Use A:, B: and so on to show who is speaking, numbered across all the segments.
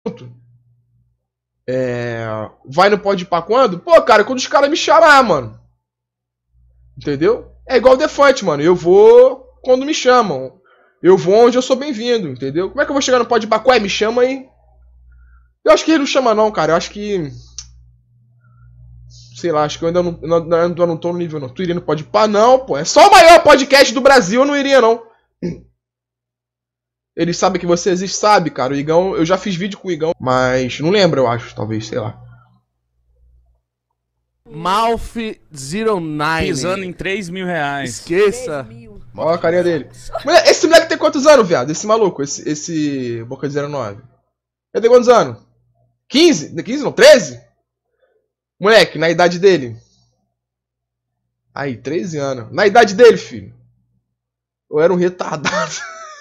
A: Vai no Podpah quando? Pô, cara, quando os caras me chamar, mano. Entendeu? É igual o Defante, mano. Eu vou quando me chamam. Eu vou onde eu sou bem-vindo, entendeu? Como é que eu vou chegar no Podpah? Ué, me chama aí. Eu acho que ele não chama não, cara. Eu acho que... Sei lá, acho que eu ainda não tô no nível não. Tu iria no Podpah? Não, pô. É só o maior podcast do Brasil, eu não iria não. Ele sabe que você existe, sabe, cara. O Igão, eu já fiz vídeo com o Igão, mas não lembro, eu acho, talvez, sei lá.
B: Mouth09
C: pisando em 3 mil reais.
B: Esqueça.
A: Olha a carinha dele. Esse moleque tem quantos anos, viado? Esse maluco, esse Boca de 09. Ele tem quantos anos? 15? 15 não, 13? Moleque, na idade dele. Aí, 13 anos. Na idade dele, filho. Eu era um retardado.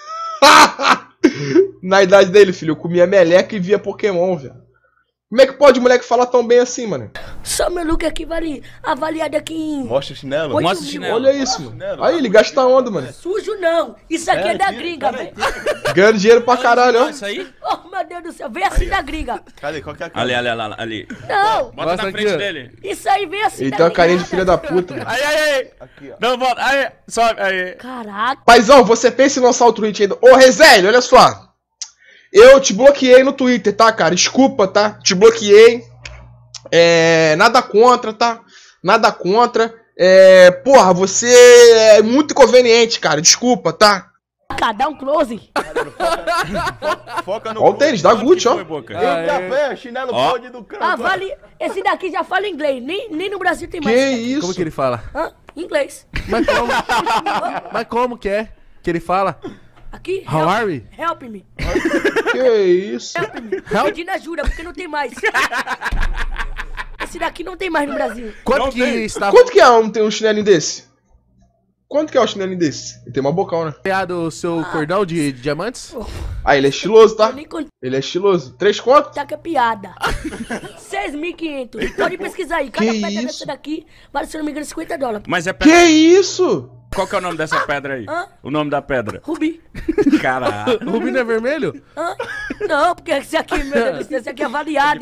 A: Na idade dele, filho, eu comia meleca e via Pokémon, velho. Como é que pode o moleque falar tão bem assim, mano?
D: Só meu look aqui vale avaliado aqui em...
E: Mostra o chinelo.
C: Mostra o chinelo.
A: Olha isso, mano. Aí, ele gasta onda, mano.
D: Sujo não. Isso aqui é da gringa, velho.
A: Ganhando dinheiro pra caralho, ó.
C: Isso aí?
D: Oh, meu Deus do céu. Vem assim da gringa.
E: Cadê? Qual que é a câmera?
C: Ali.
D: Não.
C: Bota
B: Mostra
C: na
B: aqui,
C: frente
B: ó.
C: dele.
D: Isso aí vem assim
A: Ele
D: da
A: tem uma carinha de
D: gringa.
A: filha da puta, mano.
C: Aí.
E: Aqui, ó.
C: Não, bota. Aí, sobe, aí.
D: Caraca.
A: Paizão, você pensa em lançar outro hit ainda. Ô, Rezélio, olha só. Eu te bloqueei no Twitter, tá, cara? Desculpa, tá? Te bloqueei. Nada contra, tá? Nada contra. Porra, você é muito inconveniente, cara. Desculpa, tá?
D: Dá um close.
E: Foca no...
A: Ó o tênis, da Gucci, ó.
C: Foi, Boca.
E: Eita, pé, chinelo pode do crânio.
D: Esse daqui já fala inglês. Nem no Brasil tem
A: Que
D: mais. esse daqui.
A: isso?
B: Como que ele fala?
D: Hã? Inglês.
B: Mas como? Mas como que é? Que ele fala?
D: Aqui,
B: How are we?
D: help me.
A: Que isso?
D: Help me. Tô pedindo ajuda, porque não tem mais. Esse daqui não tem mais no Brasil.
B: Quanto que está
A: Quanto que é um chinelinho desse? Quanto que é um chinelinho desse? Ele tem uma bocão, né?
B: avaliado o seu cordão de diamantes?
A: Ah, ele é estiloso, tá?
D: Eu nem conto
A: Ele é estiloso. 3 conto?
D: que é piada. 6.500. Pode pesquisar aí. Cada
A: Que
D: pedra
A: isso?
D: dessa daqui vale, se eu não me engano, $50.
C: Mas é
A: Que
C: pedra.
A: isso?
C: Qual que é o nome dessa pedra aí?
D: Hã?
C: O nome da pedra.
D: Rubi.
C: Caralho.
B: O rubino é vermelho?
D: Hã? Não, porque esse aqui, meu Deus do céu, esse aqui é avaliado.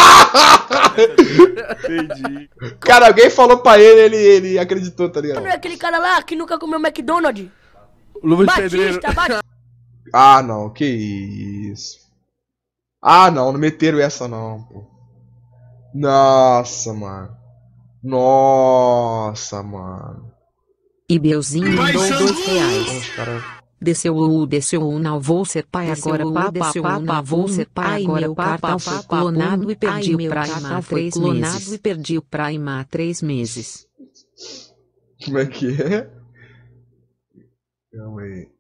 C: Entendi.
A: Cara, alguém falou pra ele acreditou, tá ligado?
D: Não é aquele cara lá que nunca comeu McDonald's?
B: Luva de pedreiro.
D: Batista.
A: Ah, não, que isso. Ah, não meteram essa não, pô. Nossa, mano. Nossa, mano.
F: E Beuzinho mandou R$2.
A: Os caras...
F: Desceu não vou ser pai agora não vou ser pai agora meu cartão foi clonado e perdi o Prime há 3 meses. E perdi o Prime há 3 meses.
A: Como é que é? Calma aí.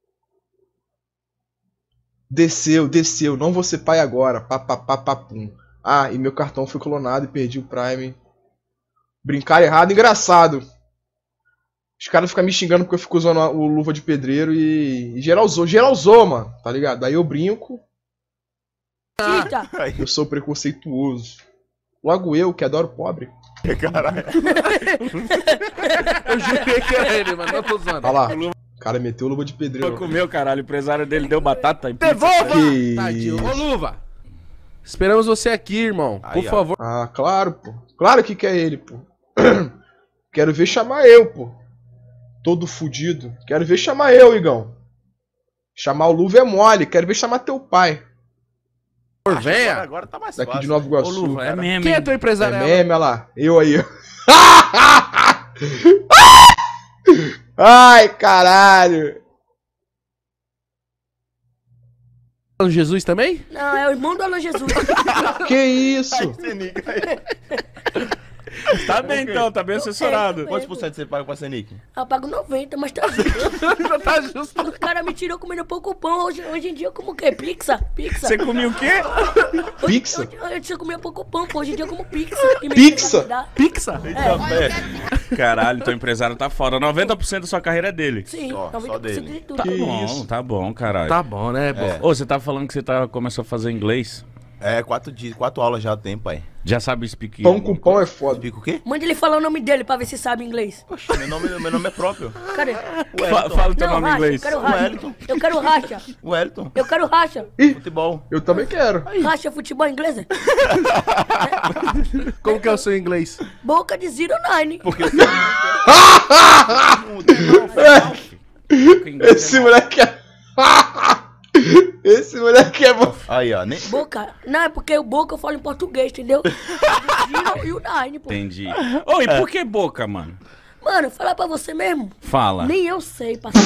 A: Desceu, não vou ser pai agora. Papapapapum. Ah, e meu cartão foi clonado e perdi o Prime. Brincar errado, engraçado. Os caras ficam me xingando porque eu fico usando o luva de pedreiro e geral usou, mano, tá ligado? Daí eu brinco,
D: Batista.
A: eu sou preconceituoso. Logo eu, que adoro pobre.
E: Caralho.
B: Eu jurei que era ele, mas não tô usando.
A: Olha lá, o cara meteu luva de pedreiro.
C: Comeu, caralho. O empresário dele deu batata e pizza.
B: Devolva!
A: Que
B: Tadinho.
A: isso.
B: Ô, Luva! Esperamos você aqui, irmão. Por
E: Aí, ó.
B: favor.
A: Ah, claro, pô. Claro que quer ele, pô. Quero ver chamar eu, pô. Todo fudido. Quero ver chamar eu, Igão. Chamar o Luva é mole. Quero ver chamar teu pai.
B: Por Favor, venha.
E: Agora tá mais
A: Daqui
E: fácil.
A: de Nova
B: Ô,
A: Iguaçu.
B: Luva,
C: É mesmo,
B: Quem é
C: hein?
B: teu empresário?
A: É meme, olha lá. Eu aí. Ai, caralho.
B: Alan Jesus também?
D: Não, é o irmão do Alan Jesus.
A: Que isso?
E: Senic aí.
C: Tá bem então, tá bem assessorado.
E: Quantos por cento você paga pra Senic?
D: Eu pago 90, mas tá justo.
B: Tá justo.
D: O cara me tirou comendo pouco pão. Hoje em dia eu como o quê? Pizza?
C: Você comia o quê?
A: Pizza?
D: Antes eu comia pouco pão, pô. Hoje em dia eu como pizza. E me
A: Pizza?
D: engordar.
B: Pixa?
C: Caralho, teu empresário tá foda. 90% da sua carreira é dele.
D: Sim,
E: Só
D: 90%
E: dele.
D: de tudo.
A: Que
C: Bom,
A: isso?
C: tá bom, caralho.
B: Tá bom, né? Bom.
C: Ô, você tá falando que você começou a fazer inglês.
E: É, 4 dias, 4 aulas já tem, pai.
C: Já sabe speak.
A: Pão com pão é foda.
E: Explica o quê?
D: Manda ele falar o nome dele pra ver se sabe inglês.
E: Poxa, meu nome é próprio.
D: Cadê?
C: Fala o teu nome em
D: Racha,
C: inglês.
D: eu quero racha.
E: Wellington.
D: Eu quero racha.
E: Wellington.
D: Eu quero racha.
E: Futebol.
A: Eu também quero.
D: Racha é futebol inglês?
B: Como que é o seu inglês?
D: Boca de 09.
E: Porque
A: Esse moleque é. Esse moleque é bom.
E: aí, ó, nem...
D: Boca. Não, é porque o boca eu falo em português, entendeu? O 0 e o 9, pô.
C: Entendi. Ô, e por que boca, mano?
D: Mano, falar pra você mesmo.
C: Fala.
D: Nem eu sei, parceiro.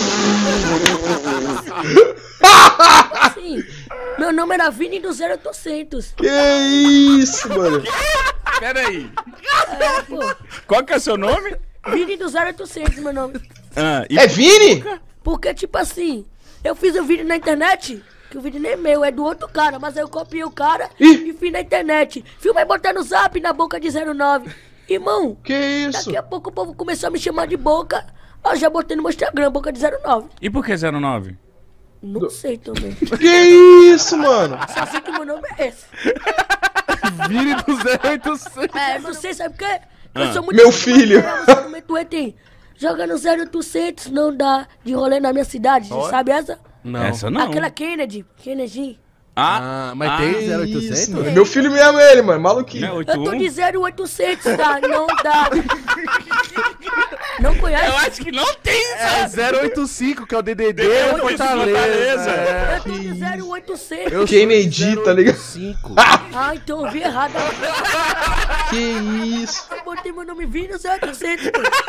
D: Assim, meu nome era Vini do 0800.
A: Que isso, mano.
C: Pera aí.
D: É, pô.
C: Qual que é o seu nome?
D: Vini do 0800, meu nome.
C: Ah, e
A: É Vini?
D: Porque, tipo assim, eu fiz um vídeo na internet, que o vídeo nem é meu, é do outro cara, mas aí eu copiei o cara
A: Ih.
D: e fiz na internet. Filmei botar no zap na boca de 09. Irmão,
A: Que isso?
D: daqui a pouco o povo começou a me chamar de boca. Eu já botei no meu Instagram, boca de 09.
C: E por que 09?
D: Não sei também.
A: Que isso, mano?
D: Só sei que meu nome é esse.
B: Vire do 0800.
D: É, não sei, sabe por quê? Eu sou muito...
A: Meu filho.
D: Tem. Joga no 0800, não dá de rolê na minha cidade,
E: Olha.
D: sabe essa?
C: Não. Essa não.
D: Aquela Kennedy.
B: Ah, mas tem
A: Que
B: 0800?
A: isso, mano. Meu filho mesmo é ele, mano. Maluquinho.
C: Não é
D: Eu tô
C: 81?
D: de 0800, tá? Não dá. Não conhece?
C: Eu acho que não tem,
B: É 085, que é o DDD
C: é
B: Fortaleza. É.
D: Eu tô de 0800.
B: Eu sou
A: Kennedy, tá ligado?
B: 05.
D: Ah, então eu vi errado.
A: Que isso?
D: Eu botei meu nome Vini no 0800.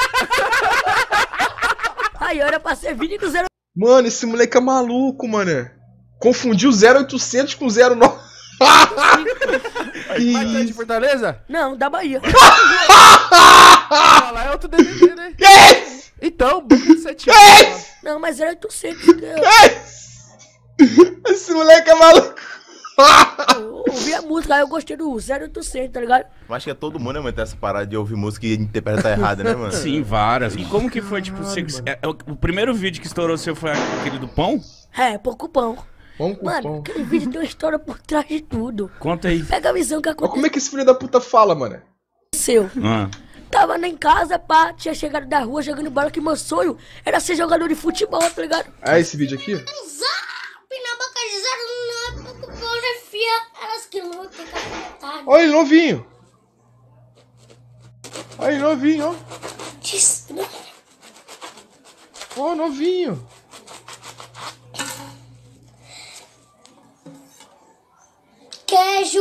D: Aí era pra ser Vini do 0800.
A: Mano, esse moleque é maluco, mano. Confundiu 0800 com 09. Que
B: Mas é de
A: isso?
B: Fortaleza?
D: Não, da Bahia.
B: Ah, lá é outro DDD, né?
A: Que isso?
B: Então, boca de 7
D: Não, mas 0800.
A: Esse moleque é maluco.
D: Eu ouvi a música, aí eu gostei do 0800, tá ligado?
E: Acho que é todo mundo, né, mano, tem essa parada de ouvir música e interpretar errado, né, mano?
C: Sim, várias. E como que foi, tipo, o primeiro vídeo que estourou seu foi aquele do pão?
D: É, pouco pão.
A: Pão com
D: Mano,
A: pão.
D: aquele vídeo tem uma história por trás de tudo.
C: Conta aí.
D: Pega a visão que
A: Mas como
D: aconteceu.
A: é que esse filho da puta fala, mano?
C: Ah.
D: Tava lá em casa, pá, tinha chegado da rua jogando bola, que meu sonho era ser jogador de futebol, tá ligado?
A: Ah, esse vídeo aqui?
G: Zap na boca de 09, pouco pão, né, fia? Elas que lutam, capitão.
A: Olha ele novinho. Olha ele novinho, ó. Ó, novinho.
G: Queijo,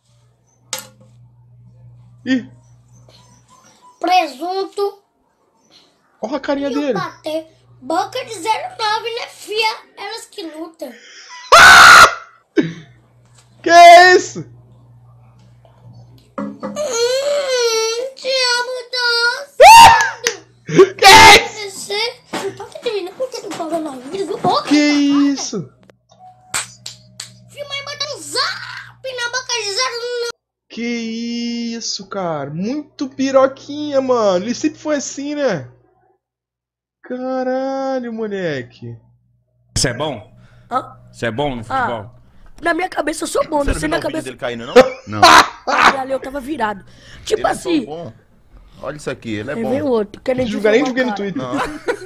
A: Ih,
G: presunto
A: olha a carinha
G: e o
A: dele.
G: patê. Boca de 09, né, fia? Elas que lutam.
A: Que é isso?
G: Te amo, doce.
A: Que é isso?
G: Você não tá terminando com o coronavírus, viu? Boca.
A: Que isso?
G: Filma e bota um zap na boca de 09.
A: Que isso, cara? Muito piroquinha, mano. Ele sempre foi assim, né? Caralho, moleque.
C: Você é bom?
D: Hã?
C: Você é bom no futebol?
D: Na minha cabeça eu sou bom,
E: Você
D: não
E: não
D: sei
E: viu
D: na
E: o vídeo
D: cabeça.
E: dele caindo, não?
C: Não.
D: Aí ali eu tava virado. Tipo
E: Ele é
D: assim,
E: tão bom. Olha isso aqui, ele é
D: aí vem o
E: bom.
D: outro, querendo
A: Nem
D: difamar o
A: joguei no
D: cara.
A: Twitter.
E: Não.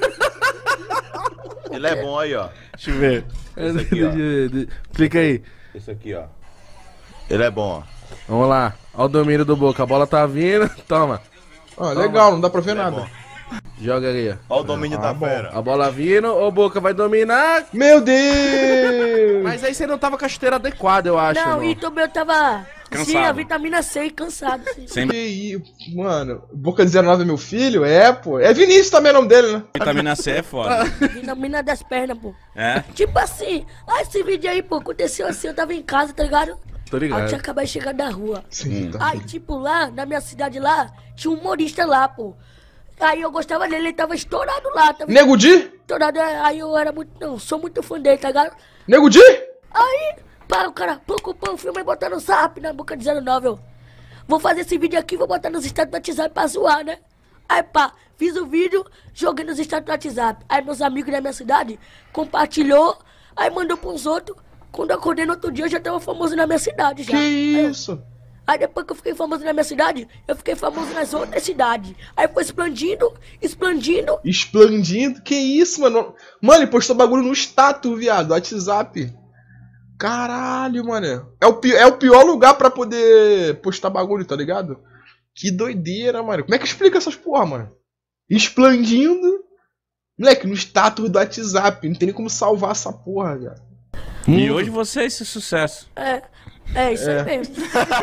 E: Ele é bom aí, ó.
C: Deixa eu ver.
E: Esse aqui, ó.
B: Clica aí.
E: Esse aqui, ó. Ele é bom, ó.
B: Vamos lá. Olha o domínio do Boca. A bola tá vindo. Toma.
A: Ah, legal, não dá pra ver
E: Ele é
A: nada.
E: bom.
B: Joga aí. ó.
E: Olha o domínio da
A: bom.
E: fera.
B: A bola vindo. Ô, Boca vai dominar.
A: Meu Deus!
B: Mas aí você não tava com a chuteira adequada, eu acho.
D: Não,
B: irmão.
D: e também eu tava sem a
C: Cansado.
D: vitamina C e cansado. Assim.
C: Sem
A: Que isso, mano. Boca de 09 é meu filho? É, pô. É Vinícius também o nome dele, né?
C: vitamina C é foda.
D: Vitamina das pernas, pô.
C: É?
D: Tipo assim, esse vídeo aí, pô, aconteceu assim, eu tava em casa, tá ligado?
B: Tô
D: Aí eu
B: ligado.
D: tinha acabado de chegar da rua.
A: Sim, tá.
D: Aí, tipo, lá, na minha cidade lá, tinha um humorista lá, pô. Aí eu gostava dele, ele tava estourado lá, tava
A: Nego Di?
D: estourado. Aí eu era muito, não, sou muito fã dele, tá ligado?
A: Nego Di?
D: Aí, pá, o cara, pouco pão, filme e botar no zap na boca de 09, eu. Vou fazer esse vídeo aqui, vou botar nos status do WhatsApp pra zoar, né? Aí, pá, fiz o vídeo, joguei nos status do WhatsApp. Aí meus amigos da minha cidade compartilhou, aí mandou pros outros. Quando eu acordei no outro dia, eu já tava famoso na minha cidade já.
A: Que isso?
D: Aí depois que eu fiquei famoso na minha cidade, eu fiquei famoso nas outras cidades. Aí foi expandindo.
A: Expandindo? Que isso, mano? Mano, ele postou bagulho no status, viado, do WhatsApp. Caralho, mano. É o pior lugar pra poder postar bagulho, tá ligado? Que doideira, mano. Como é que explica essas porra, mano? Expandindo. Moleque, no status do WhatsApp. Não tem nem como salvar essa porra, viado.
C: E hoje você é esse sucesso.
D: Isso aí mesmo.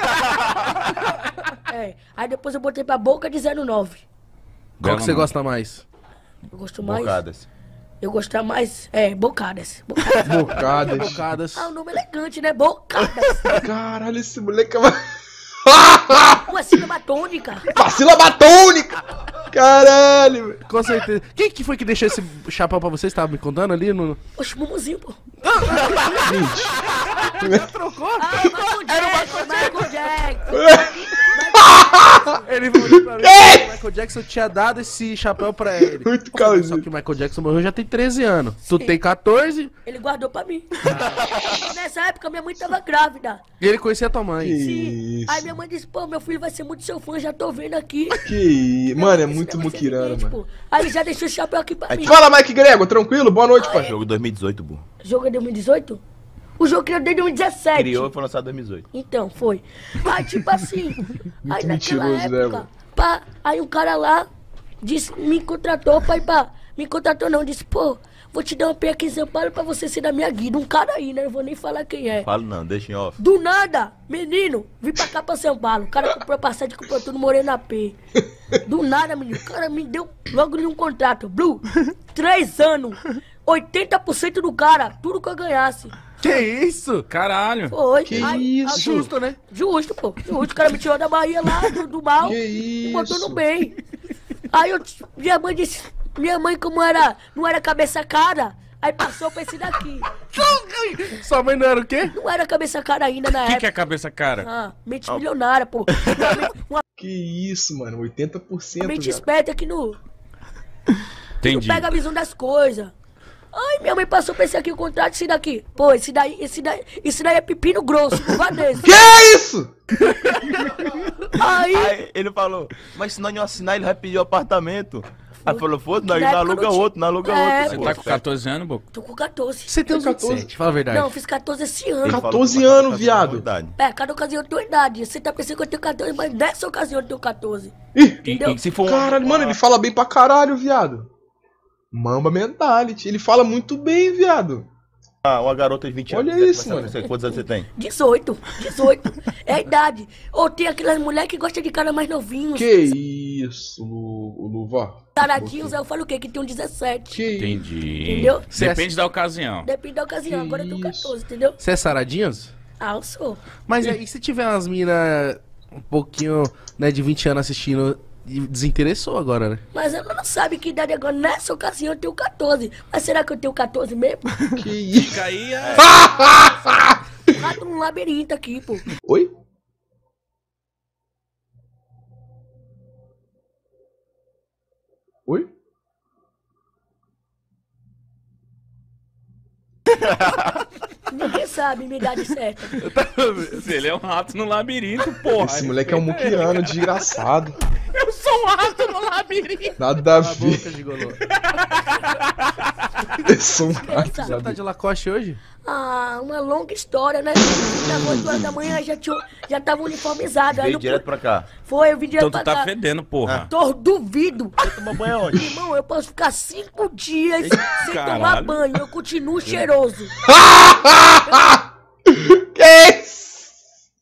D: Aí depois eu botei pra Boca de 09.
B: Qual que você gosta mais?
D: Eu gosto mais.
E: Bocadas.
D: Eu gosto mais. Bocadas.
A: Bocadas.
B: Bocadas.
D: Ah, o nome elegante, né? Bocadas.
A: Caralho, esse moleque é...
D: Uma sílaba tônica.
A: Sílaba tônica! Caralho, velho.
B: Com certeza. Quem que foi que deixou esse chapéu pra você? Você tava me contando ali no...
D: Oxe, Mumuzinho, pô.
B: Trocou?
D: Michael Jackson.
B: Ele falou pra mim que o Michael Jackson tinha dado esse chapéu pra ele.
A: Muito
B: Só
A: calzinho.
B: que o Michael Jackson morreu já tem 13 anos. Tu tem 14
D: Ele guardou pra mim. Nessa época, minha mãe tava grávida.
B: e ele conhecia tua mãe.
A: Que
D: Aí
A: isso.
D: minha mãe disse, pô, meu filho vai ser muito seu fã, já tô vendo aqui.
A: Que isso. Mano, é
D: Esse
A: muito
D: negócio
A: muquirana,
D: evidente,
A: mano.
D: pô. Aí já deixou esse chapéu aqui pra mim.
A: Fala, Mike Grego, tranquilo? Boa noite, pai.
E: Jogo 2018, burro.
D: Jogo é 2018? O jogo criou desde 2017.
E: Criou e foi lançado em 2018.
D: Então, foi. Aí, tipo assim, aí naquela
A: mentiroso, né,
D: época,
A: mano?
D: pá, aí um cara lá disse, me contratou, pai, pá. Me contratou não, disse, pô, vou te dar um pé aqui em São Paulo pra você ser da minha guia. Um cara aí, né? Eu vou nem falar quem é.
E: Falo não, deixa em off.
D: Do nada, menino, vim pra cá pra São Paulo. O cara comprou passagem, comprou tudo, morei na P. Do nada, menino, o cara me deu logo um contrato. Blue, 3 anos, 80% do cara, tudo que eu ganhasse.
B: Que isso?
C: Caralho.
D: Foi.
A: Que
D: Aí,
A: isso?
B: Justo, né?
D: Justo, pô. Justo. O cara me tirou da Bahia lá, do mal.
A: Que
D: E botou
A: isso?
D: no bem. Aí minha mãe disse. Minha mãe, como não era cabeça cara, aí passou pra esse daqui.
B: Sua mãe não era o quê?
D: Não era cabeça cara ainda na
C: O que
D: época.
C: é cabeça cara?
D: Ah, mente milionária, pô. Uma
A: Que isso, mano. 80%,
D: mente
A: viado.
D: esperta que não
C: Entendi.
D: pega a visão das coisas. Aí minha mãe passou pra esse aqui o contrato, esse daqui. Pô, esse daí é pepino grosso, não vai desse.
A: Que isso?
D: Aí,
E: Aí ele falou, mas se nós não assinar, ele vai pedir o apartamento. Aí falou, foda, nós
D: Na época
E: aluga
D: não tinha-
E: outro, nós aluga
D: É,
E: outro.
C: Você tá com 14 anos, Boca?
D: tô com 14.
B: Você tem uns
A: 14.
B: 27, fala a verdade.
D: Não, eu fiz 14 esse ano.
E: Ele falou
A: 14
E: que vai
A: anos,
E: fazer
A: viado.
E: idade.
D: Cada ocasião eu tenho idade. Você tá pensando que eu tenho 14, mas nessa ocasião eu tenho 14.
A: Ih,
D: Entendeu?
E: E se for um
A: caralho, mano, ele fala bem pra caralho, viado. Mamba mentality. Ele fala muito bem, viado.
E: uma garota de 20 anos.
A: Olha isso, mano.
E: Quantos anos você tem?
D: 18. É a idade. Ou tem aquelas mulheres que gostam de cara mais novinhos.
A: Que isso, o Luva.
D: Taradinhos, aí eu falo o quê? Que tem um 17.
A: Que isso.
C: Entendi.
D: Entendeu?
C: Depende da ocasião.
D: Depende da ocasião.
A: Que
D: Agora eu tenho
A: isso.
D: 14, entendeu?
B: Você é saradinhos?
D: Ah, eu sou.
B: Mas e se tiver umas minas um pouquinho, né, de 20 anos assistindo e desinteressou agora, né?
D: Mas ela não sabe que idade agora. Nessa ocasião eu tenho 14. Mas será que eu tenho 14 mesmo?
A: Que isso.
C: Fica aí,
D: Rato no labirinto aqui, pô.
A: Oi? Oi?
D: Ninguém sabe minha idade certa.
C: Ele é um rato no labirinto, porra.
A: Esse moleque é um muquirano desgraçado.
C: Eu sou um rato no labirinto.
A: Nada a
B: Cala a
A: ver.
B: boca, gigolô.
A: Eu sou um
D: Ninguém
A: rato.
D: sabe.
B: Você tá de Lacoste hoje?
D: Ah, uma longa história, né? Das 8 horas da manhã já tava uniformizado. Aí
E: Veio
D: não
E: direto pra cá.
D: Foi, eu vim direto
C: Então tu
D: pra
C: tá
D: cá.
C: fedendo, porra.
D: Tô duvido.
E: Toma banho onde?
D: Irmão, eu posso ficar 5 dias sem tomar
C: Caralho.
D: banho. Eu continuo cheiroso.
A: Que isso?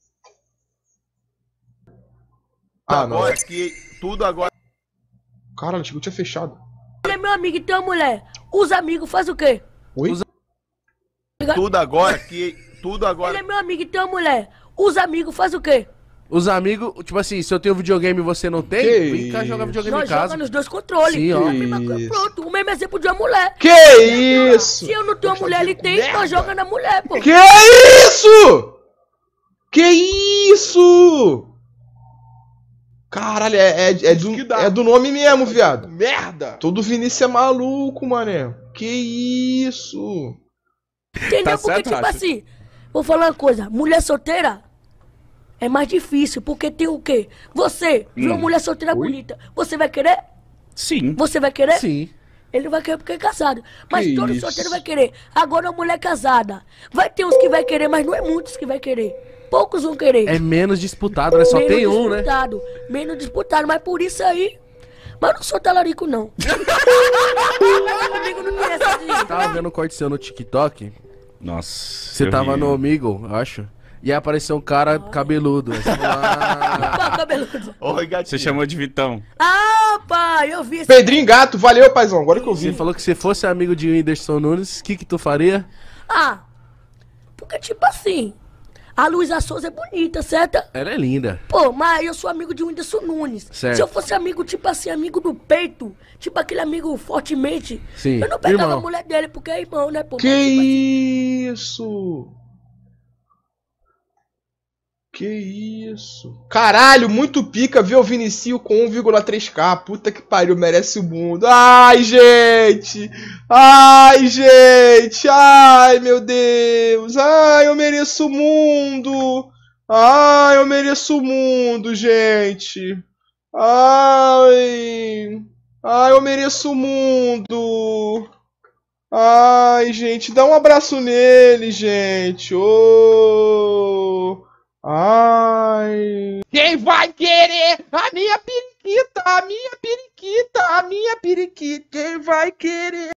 A: Ah, não.
E: Agora que tudo agora.
A: Caralho, chegou, tinha fechado.
D: Ele é meu amigo, então, mulher. Os amigos faz o quê?
A: Oi?
E: Tudo agora que. Tudo
D: Ele
E: agora.
D: é meu amigo, então, mulher. Os amigos faz o quê?
B: Os amigos, tipo assim, se eu tenho videogame e você não tem,
A: Que
B: vem cá jogar
A: isso?
B: videogame em
D: Nós
B: casa.
D: jogamos nos dois controles.
B: Sim, ó.
D: É a mesma coisa.
A: Isso.
D: Pronto, o mesmo exemplo de uma mulher.
A: Que isso?
D: Se eu não tenho uma mulher, ele tem, nós jogamos na mulher, pô.
A: Que isso? Que isso? Caralho, é do nome mesmo, viado.
E: Merda!
A: Todo Vinícius é maluco, mané. Que isso?
D: Entendeu?
C: Tá
D: Porque,
C: certo,
D: tipo
C: Racha?
D: assim, Vou falar uma coisa, mulher solteira é mais difícil, porque tem o quê? Você viu uma mulher solteira bonita, você vai querer?
C: Sim.
D: Você vai querer?
B: Sim.
D: Ele vai querer porque é casado. Mas
A: Que
D: todo
A: isso?
D: solteiro vai querer. Agora a mulher casada. Vai ter uns que vai querer, mas não é muitos que vai querer. Poucos vão querer.
B: É menos disputado, né? Só
D: Menos
B: tem um, né?
D: disputado, menos disputado, mas por isso aí. Mas eu não sou talarico, não. Comigo não tem essa de.
B: Tava vendo um corte seu no TikTok.
C: Nossa.
B: Você
C: eu
B: tava
C: ri.
B: no Omegle, eu acho. E aí apareceu um cara cabeludo. Aí você falou, ah,
D: Qual cabeludo?
E: Oi, gatinho.
C: Você chamou de Vitão.
D: Ah, pai, eu vi esse.
A: Pedrinho Gato, valeu, paizão. Agora que eu
B: você
A: vi.
B: falou que se fosse amigo de Whindersson Nunes, o que tu faria?
D: Ah, porque tipo assim, a Luísa Souza é bonita, certo?
B: Ela é linda.
D: Pô, mas eu sou amigo de Whindersson Nunes.
B: Certo.
D: Se eu fosse amigo, tipo assim, amigo do peito, tipo aquele amigo fortemente,
B: Sim.
D: eu não pegava
B: Irmão.
D: a mulher dele, porque é irmão, né, pô?
A: Que
D: Mas, tipo assim,
A: isso? Que isso? Caralho, muito pica ver o Vinicio com 1,3K. Puta que pariu, merece o mundo. Ai, gente! Ai, gente! Ai, meu Deus! Ai, eu mereço o mundo! Ai, eu mereço o mundo, gente! Ai! Ai, eu mereço o mundo! Ai, gente, dá um abraço nele, gente. Ô! Ai. Quem vai querer a minha periquita? A minha periquita, a minha periquita. Quem vai querer?